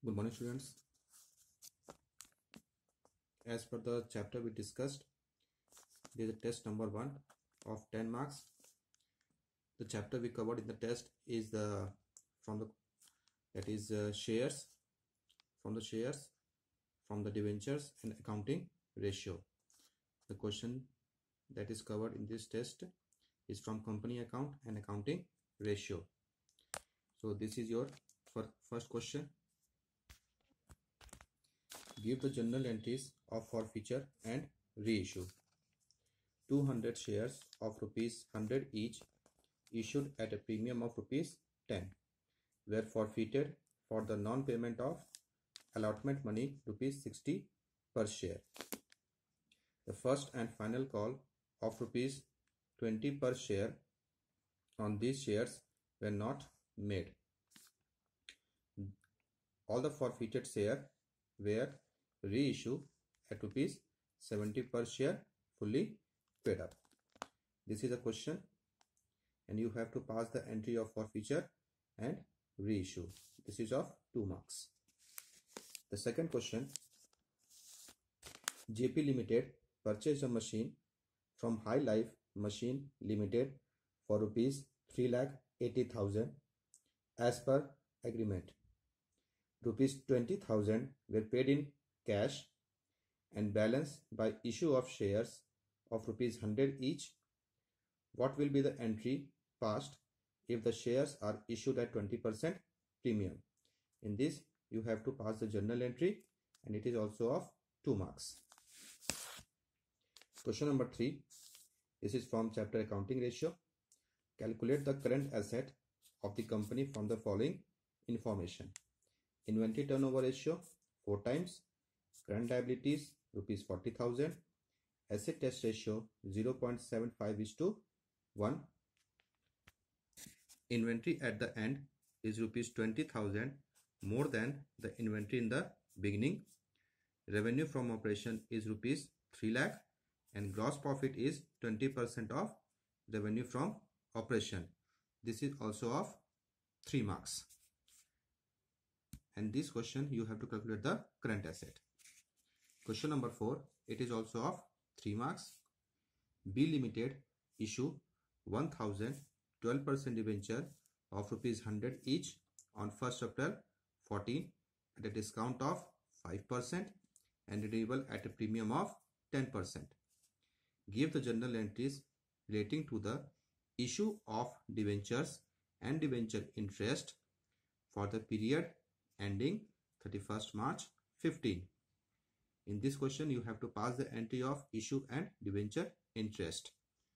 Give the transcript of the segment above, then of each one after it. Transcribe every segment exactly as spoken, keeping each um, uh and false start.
Good morning, students. As per the chapter we discussed, there is a test number one of ten marks. The chapter we covered in the test is the from the that is uh, shares, from the shares, from the debentures and accounting ratio. The question that is covered in this test is from company account and accounting ratio. So this is your first question. Give the journal entries of forfeiture and reissue. two hundred shares of rupees one hundred each issued at a premium of rupees ten were forfeited for the non-payment of allotment money rupees sixty per share. The first and final call of rupees twenty per share on these shares were not made. All the forfeited shares were reissued at rupees seventy per share, fully paid up. This is a question and you have to pass the entry of forfeiture and reissue. This is of two marks. The second question, J P Limited purchased a machine from High Life Machine Limited for rupees three lakh eighty thousand as per agreement. Rupees twenty thousand were paid in cash and balance by issue of shares of rupees one hundred each. What will be the entry passed if the shares are issued at twenty percent premium? In this you have to pass the journal entry and it is also of two marks. Question number three. This is from chapter accounting ratio. Calculate the current asset of the company from the following information. Inventory turnover ratio four times, current liabilities rupees forty thousand, asset test ratio zero point seven five is to one. Inventory at the end is rupees twenty thousand more than the inventory in the beginning. Revenue from operation is rupees three lakh and gross profit is twenty percent of revenue from operation. This is also of three marks. And this question you have to calculate the current asset. Question number four, it is also of three marks. B Limited issue one thousand twelve percent debenture of rupees one hundred each on first April fourteen at a discount of five percent and redeemable at a premium of ten percent. Give the journal entries relating to the issue of debentures and debenture interest for the period ending thirty-first March fifteen. In this question you have to pass the entry of issue and debenture interest.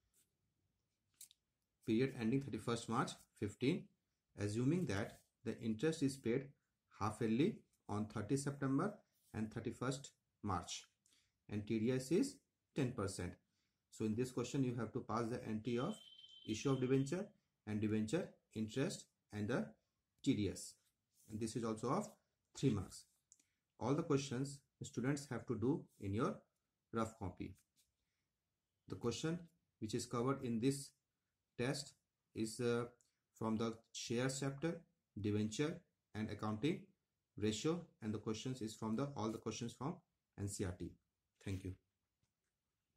Period ending thirty-first March fifteen, assuming that the interest is paid half yearly on thirtieth September and thirty-first March and T D S is ten percent. So in this question you have to pass the entry of issue of debenture and debenture interest and the T D S. And this is also of three marks. All the questions students have to do in your rough copy. The question which is covered in this test is uh, from the shares chapter, debenture and accounting ratio, and the questions is from the all the questions from N C E R T. Thank you.